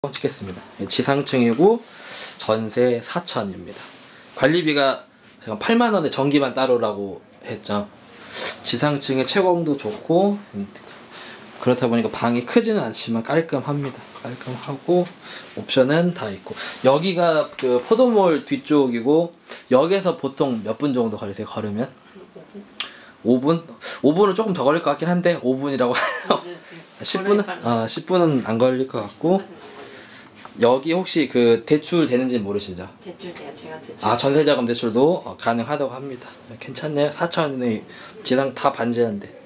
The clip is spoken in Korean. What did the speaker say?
찍겠습니다. 지상층이고 전세 4천입니다. 관리비가 8만원에 전기만 따로라고 했죠. 지상층의 채광도 좋고 그렇다 보니까 방이 크지는 않지만 깔끔합니다. 깔끔하고 옵션은 다 있고, 여기가 그 포도몰 뒤쪽이고, 여기서 보통 몇 분 정도 걸리세요? 걸으면? 5분? 5분은 조금 더 걸릴 것 같긴 한데 5분이라고 10분은 안 걸릴 것 같고, 여기 혹시 그 대출 되는지 모르시죠? 대출 돼요. 제가 대출. 전세자금 대출도 가능하다고 합니다. 괜찮네요. 4천원에 지상 다 반지하인데.